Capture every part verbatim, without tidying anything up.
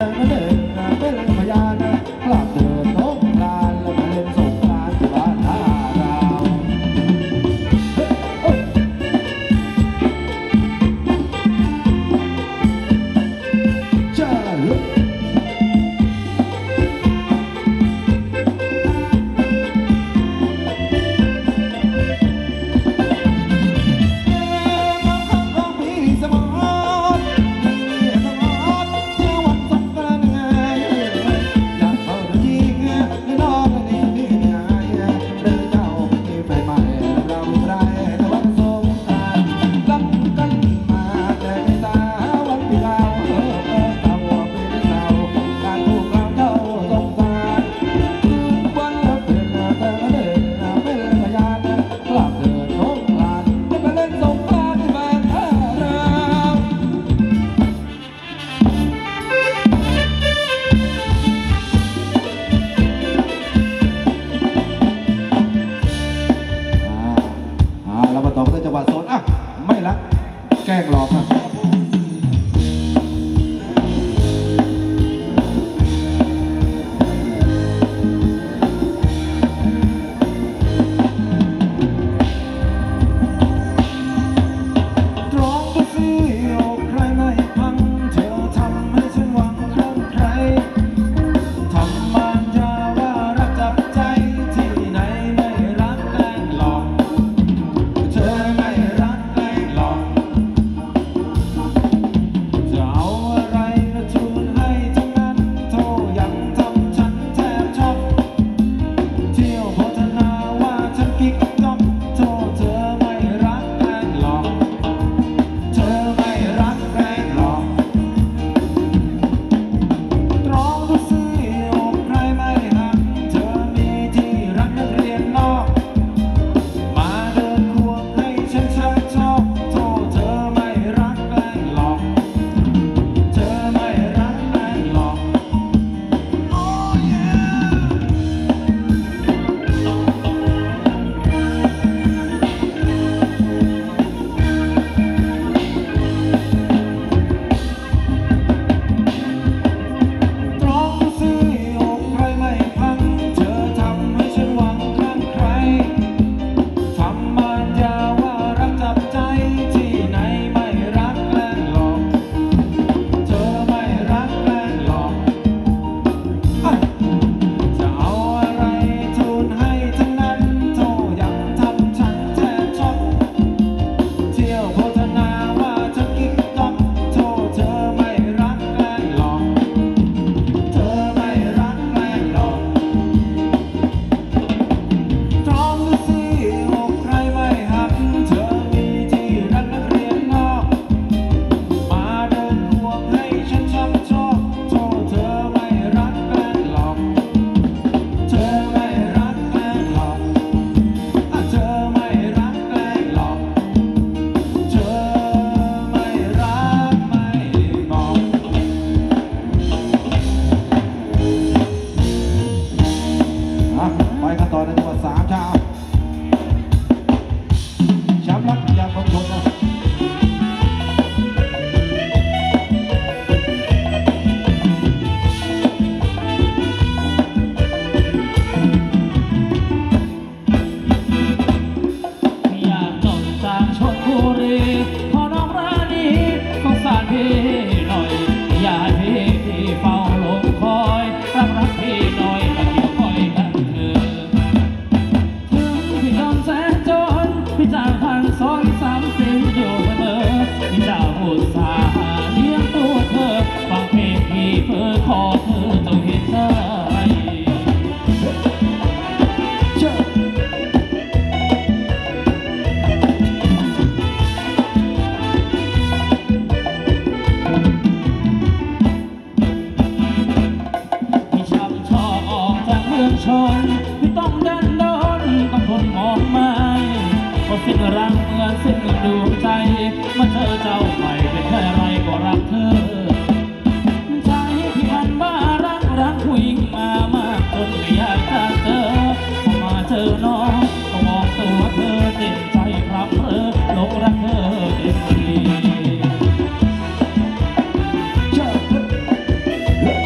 Yeah.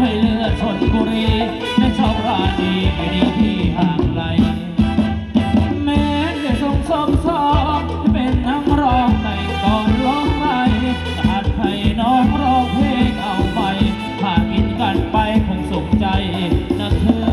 ให้เลือดชนบุรีและชอบราดีไม่ดีที่ห่างไกลแม้จะทรงสมสองเป็นนักร้องในก่อนร้องไรหัดให้น้องร้องเพลงเอาไปหากินกันไปคงสุขใจนะเธอ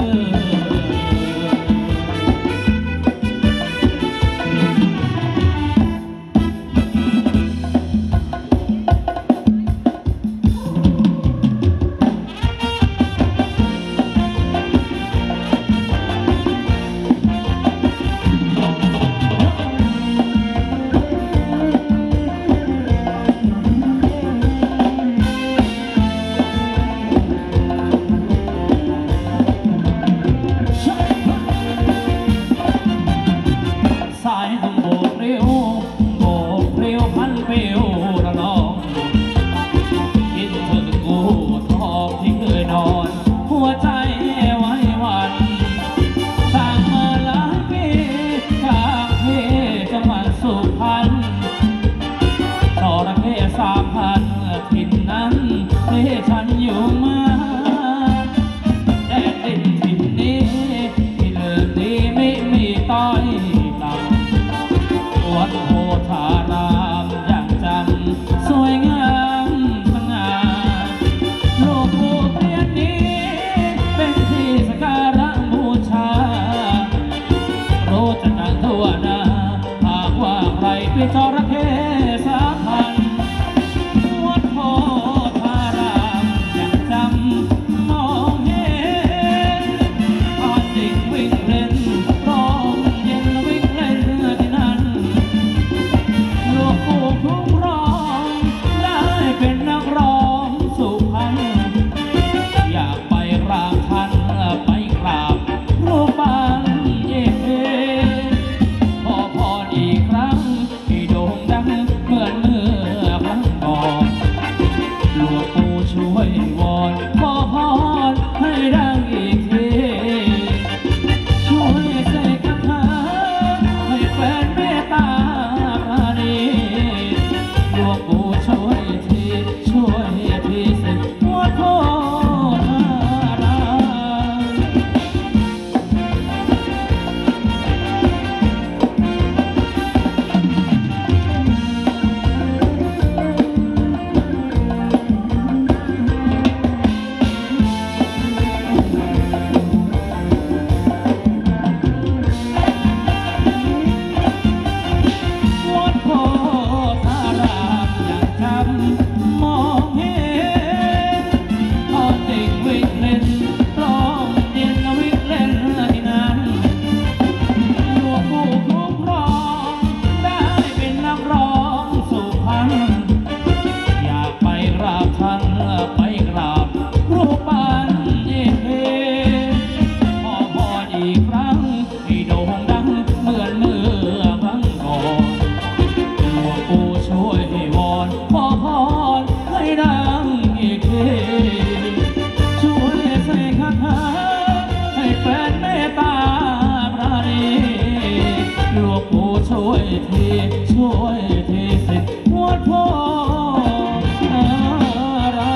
จระเข้สาพันวัดโพธารามยังจำมองเห็นตอนเด็กวิ่งเล่นร้องเย็นวิ่งเล่นที่นั่นหลวงปู่คุ้มครองได้เป็นนักร้องสุพรรณอยากไปกราบท่านไปกราบรูปปั้นเย่ขอพรอีกครั้งเหมือนเมื่อครั้งก่อนหลวงปู่ช่วยวอนขอพรให้ดังอีกทีช่วยเสกคาถาให้แฟนเมตตาปราณีหลวงปู่ช่วยทีช่วยทีสิวัดโพธารามช่วยทีช่วยทีสิวัดโพธาราม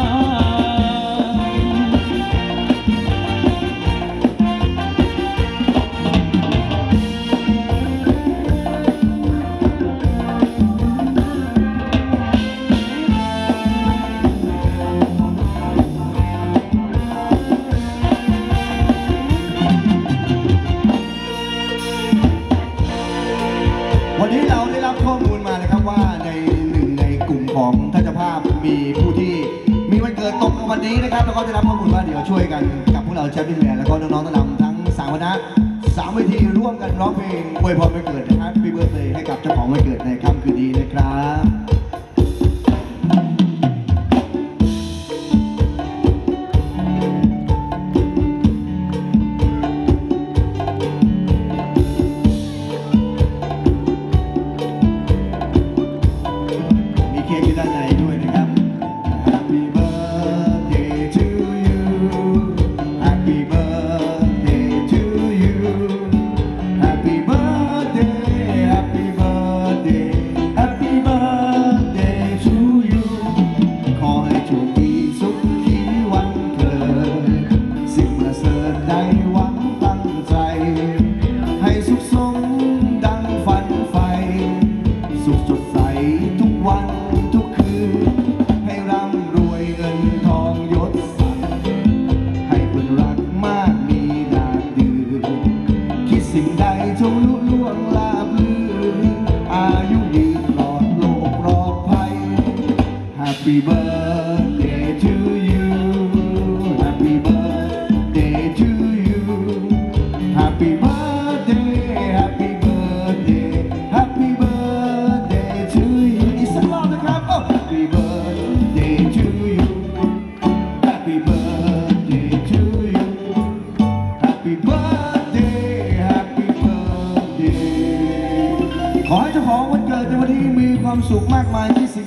วันนี้เราได้รับข้อมูลมานะครับว่าในหนึ่งในกลุ่มของท่านเจ้าภาพมีผู้ที่มีวันเกิดตรงกับวันนี้นะครับแล้วก็ได้รับข้อมูลว่าเดี๋ยวช่วยกันกับพวกเราแชมป์พิมพ์แลนด์แล้วก็น้องๆทั้งนำทั้งสามคณะสามเวทีร่วมกันร้องเพลงอวยพรวันเกิดนะครับปีเบิร์ดเลยให้กับเจ้าของวันเกิดในค่ำคืนนี้นะครับ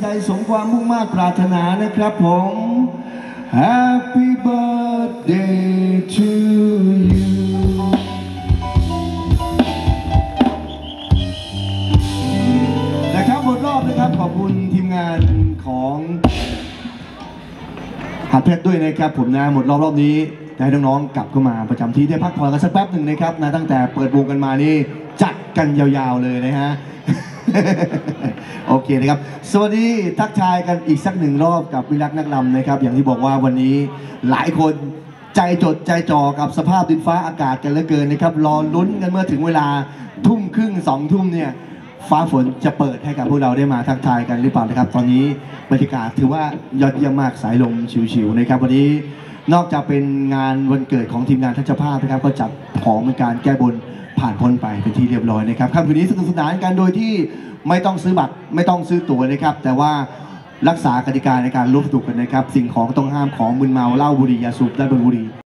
สมความมุ่งมา่ปรารถนานะครับผม Happy birthday to you นะครับหมดรอบนะครับขอบคุณทีมงานของหัดเพชรด้วยนะครับผมนะหมดรอบรอบนี้จะให้น้องๆกลับเข้ามาประจำที่ได้พักผ่อนกันสักแป๊บหนึ่งนะครับนะตั้งแต่เปิดวงกันมานี่จัดกันยาวๆเลยนะฮะ โอเคนะครับสวัสดีทักทายกันอีกสักหนึ่งรอบกับวิรักนักลำนะครับอย่างที่บอกว่าวันนี้หลายคนใจจดใจจ่อกับสภาพดินฟ้าอากาศกันเหลือเกินนะครับรอลุ้นกันเมื่อถึงเวลาทุ่มครึ่งสองทุ่มเนี่ยฟ้าฝนจะเปิดให้กับพวกเราได้มาทักทายกันหรือเปล่านะครับตอนนี้บรรยากาศถือว่ายอดเยี่ยมมากสายลมชิวๆนะครับวันนี้นอกจากเป็นงานวันเกิดของทีมงานทัชภาพนะครับก็จัดของเป็นการแก้บนผ่านพ้นไปเป็นที่เรียบร้อยนะครับค่ำคืนนี้สนุกสนานกันโดยที่ไม่ต้องซื้อบัตรไม่ต้องซื้อตั๋วนะครับแต่ว่ารักษากติกาในการร่วมสนุกกันนะครับสิ่งของต้องห้ามของมึนเมาเหล้าบุหรี่ยาสูบและบุหรี่